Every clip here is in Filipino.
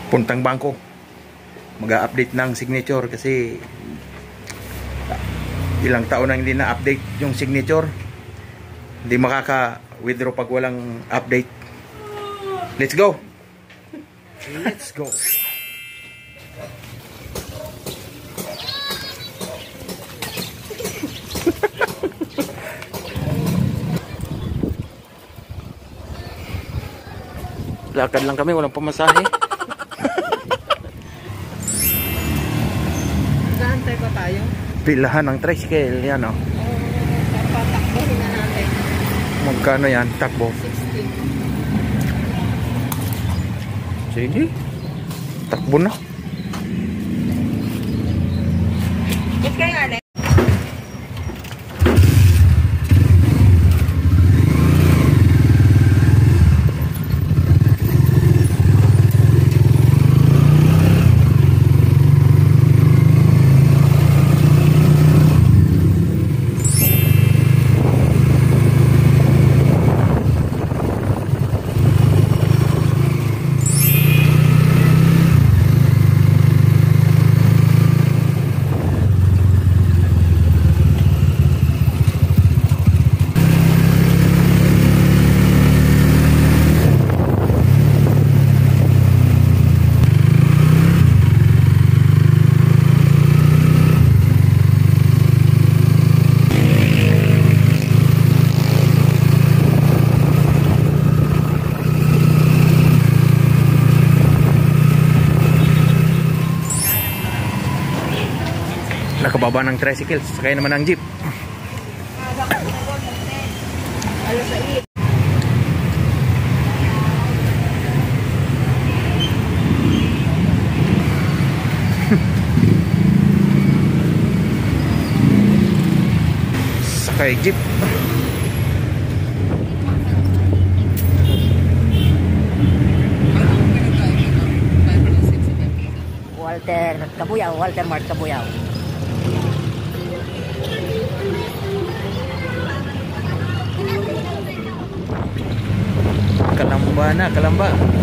puntang bangko, mag-update ng signature kasi ilang taon na hindi na-update yung signature. Hindi makaka-withdraw pag walang update. Let's go! Let's go! Lakad lang kami, walang pamasahe. Nag-aantay ba tayo? Pilahan ng tricycle, yan o. Papatakbohin na natin. Magkano yan? Takbo? 60. Sige. Takbo na. Ba't kayo nga na? Nakababa ng tricycle, sakay naman ng jeep. Sakay jeep. Walter Cabuyao, Walter Mart Cabuyao. Kalamba na, Kalamba.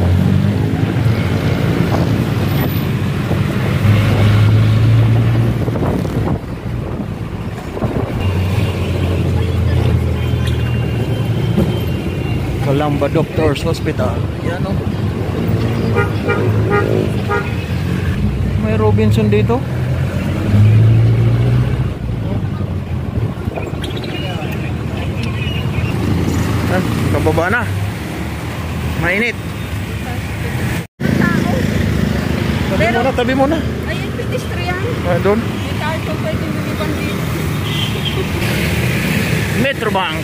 Kalamba Doctors Hospital. Yan o. May Robinson dito. Kababa na. Mainit. Tabi mo na. Ayun, pedestrian. Doon. May tayo pwede lumipang dito. Metrobank.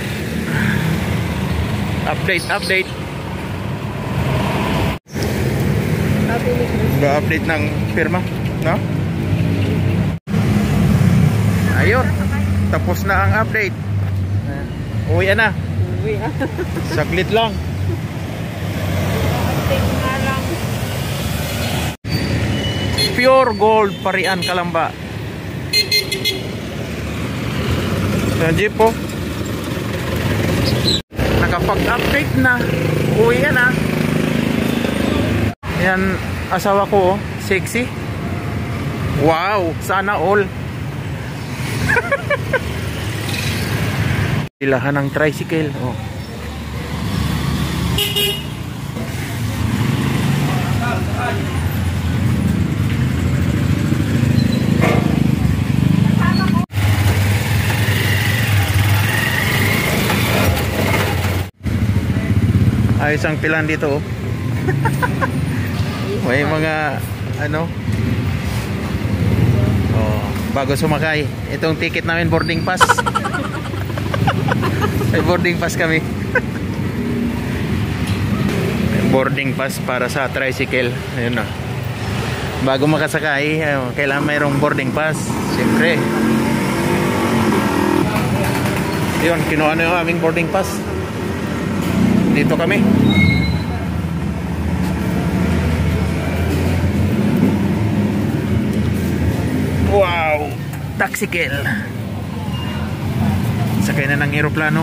Update. Ga-update ng firma, no? Ayun. Tapos na ang update. Uwi na. Saglit lang. Pure Gold Parian, Kalamba. Sa jeep po. Nakapag-update na. Uwi na. Yan, asawa ko, sexy. Wow, sana all. Pilahan ng tricycle. Oh. Ayos ang pilan dito. Oh. May mga ano. Oh, bago sumakay. Itong ticket namin boarding pass. May boarding pass kami. Boarding pass para sa tricycle. Ayun na. Bago makasakay, kailangan mayroong boarding pass. Siyempre. Yun, kinuha na yung aming boarding pass. Dito kami. Wow, taxikel. Sakay na ng eroplano.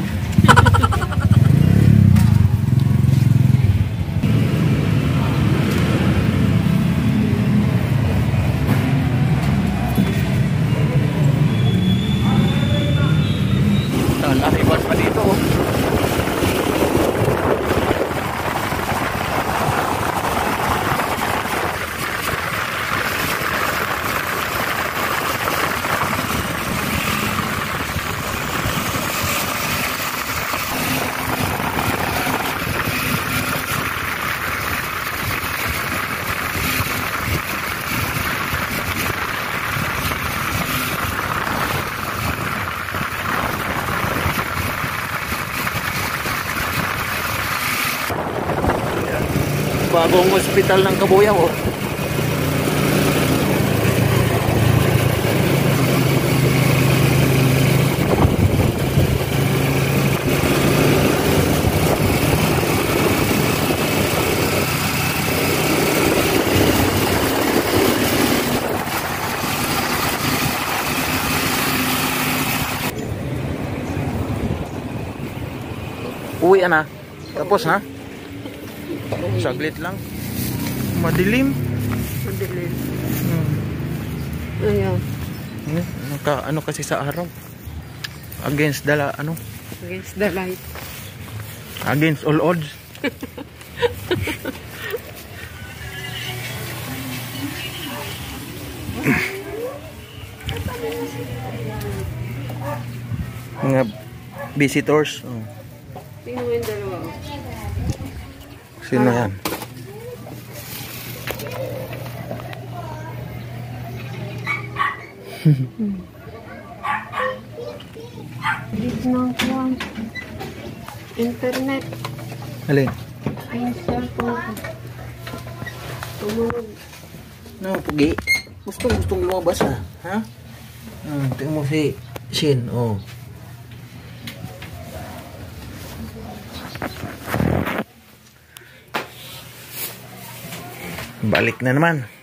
Bagong hospital ng Kabuyaw. Oh. Uwi na. Tapos na. Saglit lang. Madilim. Madilim. Ayun. Ano kasi sa araw? Against the Against the light. Against all odds. Mga visitors. Oh. Tingnan mo yung dalawa. Sino yan? Dito na ako ang internet. Alin? Ay, yung cellphone ko. Tumunog. No, pugi. Gustong lumabas ha? Tingnan mo si Shin. Oh. Balik na naman.